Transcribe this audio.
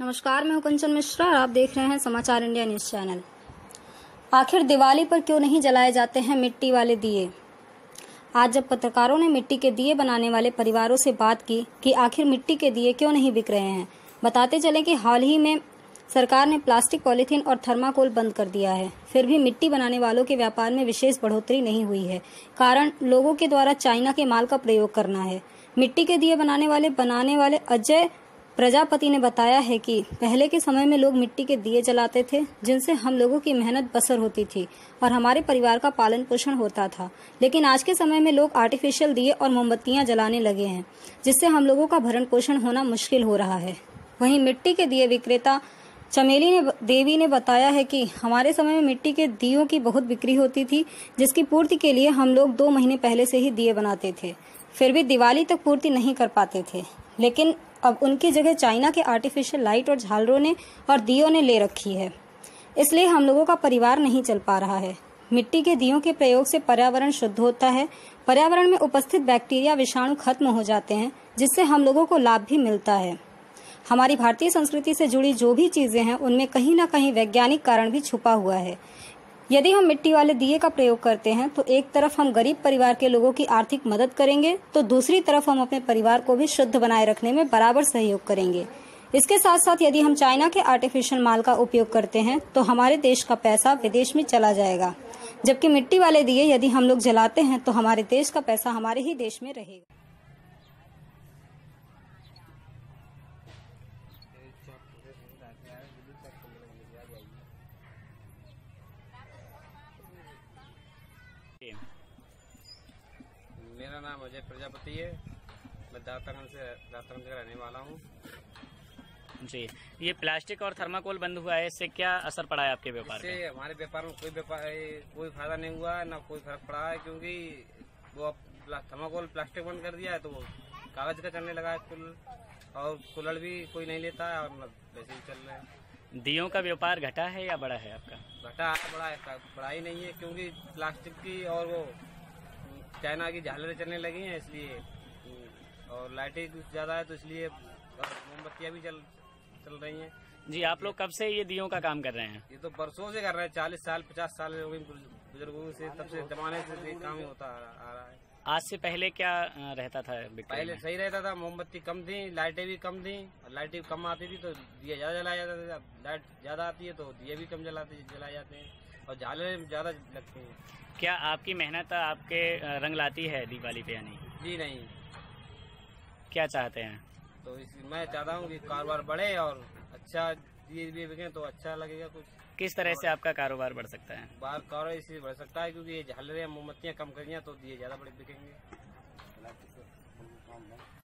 नमस्कार, मैं हूं कंचन मिश्रा और आप देख रहे हैं समाचार इंडिया न्यूज़ चैनल। आखिर दिवाली पर क्यों नहीं जलाए जाते हैं मिट्टी वाले दिए? आज जब पत्रकारों ने मिट्टी के दिए बनाने वाले परिवारों से बात की कि आखिर मिट्टी के दिए क्यों नहीं बिक रहे हैं, बताते चले कि हाल ही में सरकार ने प्लास्टिक, पॉलीथीन और थर्माकोल बंद कर दिया है। फिर भी मिट्टी बनाने वालों के व्यापार में विशेष बढ़ोतरी नहीं हुई है। कारण लोगों के द्वारा चाइना के माल का प्रयोग करना है। मिट्टी के दिए बनाने वाले अजय प्रजापति ने बताया है कि पहले के समय में लोग मिट्टी के दिए जलाते थे, जिनसे हम लोगों की मेहनत बसर होती थी और हमारे परिवार का पालन पोषण होता था। लेकिन आज के समय में लोग आर्टिफिशियल दिए और मोमबत्तियां जलाने लगे हैं, जिससे हम लोगों का भरण पोषण होना मुश्किल हो रहा है। वहीं मिट्टी के दिए विक्रेता चमेली देवी ने बताया है कि हमारे समय में मिट्टी के दियों की बहुत बिक्री होती थी, जिसकी पूर्ति के लिए हम लोग 2 महीने पहले से ही दिए बनाते थे। फिर भी दिवाली तक पूर्ति नहीं कर पाते थे, लेकिन अब उनकी जगह चाइना के आर्टिफिशियल लाइट और झालरों ने और दियों ने ले रखी है। इसलिए हम लोगों का परिवार नहीं चल पा रहा है। मिट्टी के दियों के प्रयोग से पर्यावरण शुद्ध होता है। पर्यावरण में उपस्थित बैक्टीरिया, विषाणु खत्म हो जाते हैं, जिससे हम लोगों को लाभ भी मिलता है। हमारी भारतीय संस्कृति से जुड़ी जो भी चीजें हैं, उनमें कहीं ना कहीं वैज्ञानिक कारण भी छुपा हुआ है। यदि हम मिट्टी वाले दिए का प्रयोग करते हैं तो एक तरफ हम गरीब परिवार के लोगों की आर्थिक मदद करेंगे, तो दूसरी तरफ हम अपने परिवार को भी शुद्ध बनाए रखने में बराबर सहयोग करेंगे। इसके साथ साथ यदि हम चाइना के आर्टिफिशियल माल का उपयोग करते हैं तो हमारे देश का पैसा विदेश में चला जाएगा, जबकि मिट्टी वाले दिए यदि हम लोग जलाते हैं तो हमारे देश का पैसा हमारे ही देश में रहेगा। मेरा नाम अजय प्रजापति है। मैं दातारगंज का रहने वाला हूँ। जी, ये प्लास्टिक और थर्माकोल बंद हुआ है, इससे क्या असर पड़ा है आपके व्यापार पे? इससे हमारे व्यापार में कोई फायदा नहीं हुआ है, ना कोई फर्क पड़ा है, क्योंकि वो थर्माकोल प्लास्टिक बंद कर दिया है तो वो कागज का चलने लगा है और कुल्हड़ भी कोई नहीं लेता है और वैसे ही चल रहा है। दियों का व्यापार घटा है या बढ़ा है आपका? घटा है, बढ़ा ही नहीं है, क्योंकि प्लास्टिक की और वो चाइना की झालरें चलने लगी हैं इसलिए, और लाइटें ज्यादा है तो इसलिए मोमबत्तियां भी चल रही हैं। जी, आप लोग कब से ये दियों का काम कर रहे हैं? ये तो बरसों से कर रहे हैं, 40 साल 50 साल हो गए बुजुर्गों से, तब से जमाने से काम ही होता आ रहा है। आज से पहले क्या रहता था बिक्री पहले में? सही रहता था, मोमबत्ती कम थी, लाइटें भी कम थी, और लाइटें कम आती थी तो दिए ज्यादा जलाया जाता था। लाइट ज्यादा आती है तो दिए भी कम जलाए जाते हैं और झालरें ज्यादा लगती हैं। क्या आपकी मेहनत आपके रंग लाती है दिवाली पे या नहीं? जी नहीं। क्या चाहते हैं? तो मैं चाहता हूँ कि कारोबार बढ़े और अच्छा दिए भी बिके तो अच्छा लगेगा। कुछ किस तरह से आपका कारोबार बढ़ सकता है? कारोबार इसलिए बढ़ सकता है क्योंकि ये झालरें मोमबत्तियां कम करिए तो दिए ज्यादा बड़े बिकेंगे।